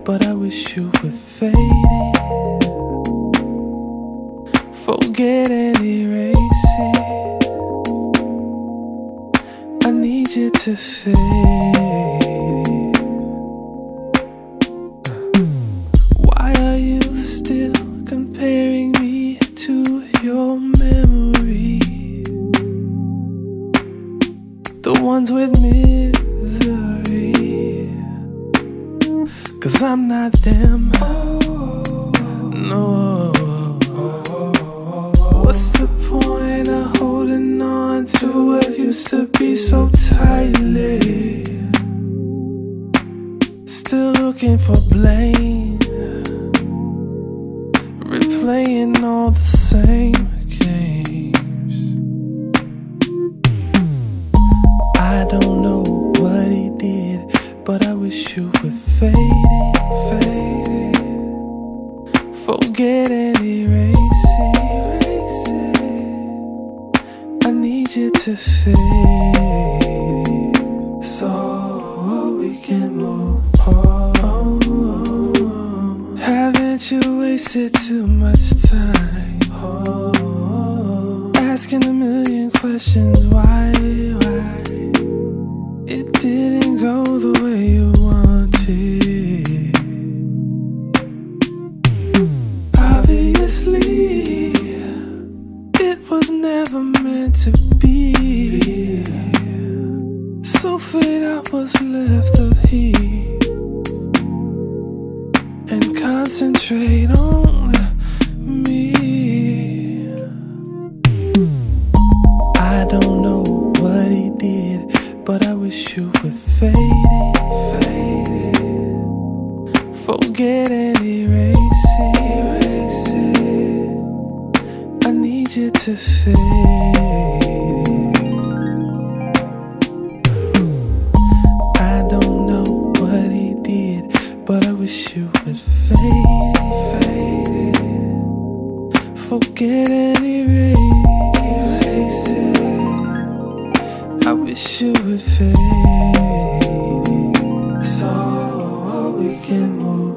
but I wish you would fade it. Forget and erase it. I need you to fade it. Why are you still comparing me to your memory? The ones with misery. 'Cause I'm not them. No. What's the point of holding on to what used to be so tightly? Still looking for blame, replaying all the same games. I don't know what he did, but I wish you would fade it, fade it. Forget and erase it. I need you to fade it, so we can move on. Haven't you wasted too much time asking a million questions? Why it didn't go the way you wanted? Obviously it was never meant to be. So fade out what's left of heat and concentrate on me. I don't know what he did, but I wish you would fade it, fade it. Forget and erase it. I need you to fade it. I don't know what he did, but I wish you would fade it, fade it. Forget and erase it. I wish you would fade it, so we can move